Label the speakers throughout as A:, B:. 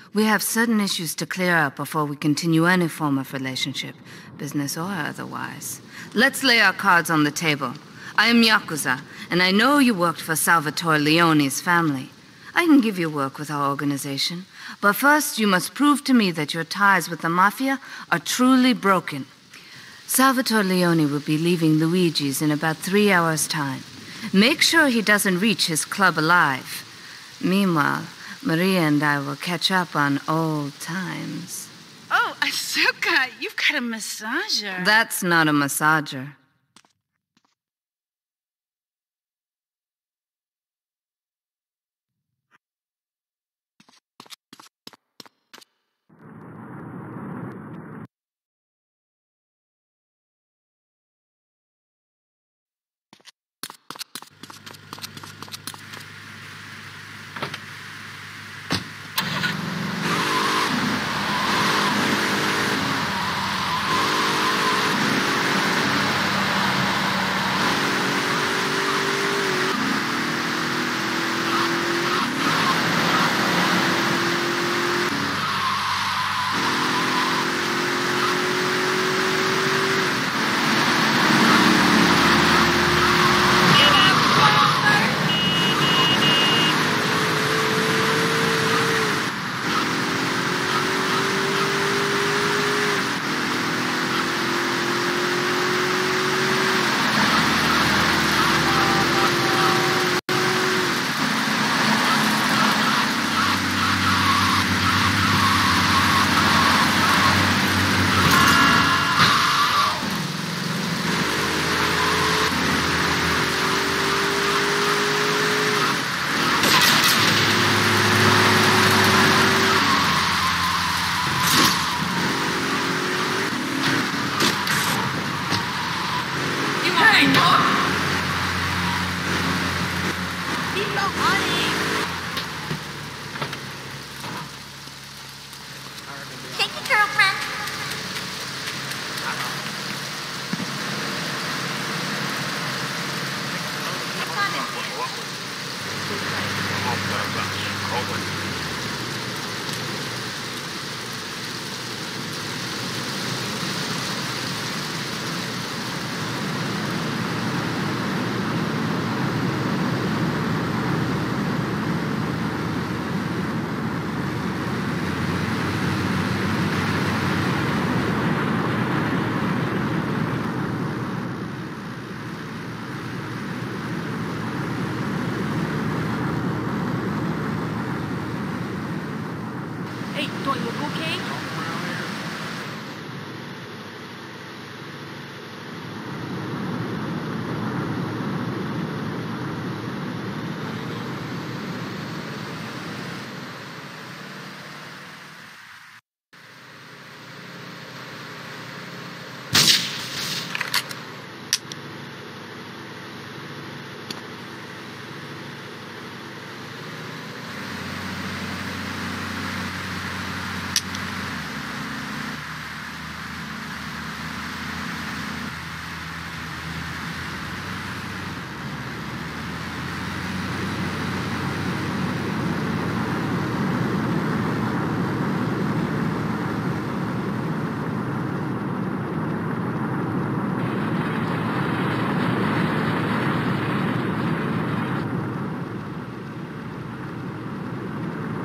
A: We have certain issues to clear up before we continue any form of relationship, business or otherwise. Let's lay our cards on the table. I am Yakuza, and I know you worked for Salvatore Leone's family. I can give you work with our organization, but first you must prove to me that your ties with the Mafia are truly broken. Salvatore Leone will be leaving Luigi's in about 3 hours' time. Make sure he doesn't reach his club alive. Meanwhile, Maria and I will catch up on old times.
B: Oh, Asuka, you've got a massager.
A: That's not a massager.
C: Thank you, girlfriend.
B: Hey, don't you look okay?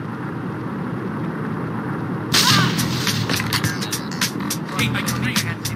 D: Hey, I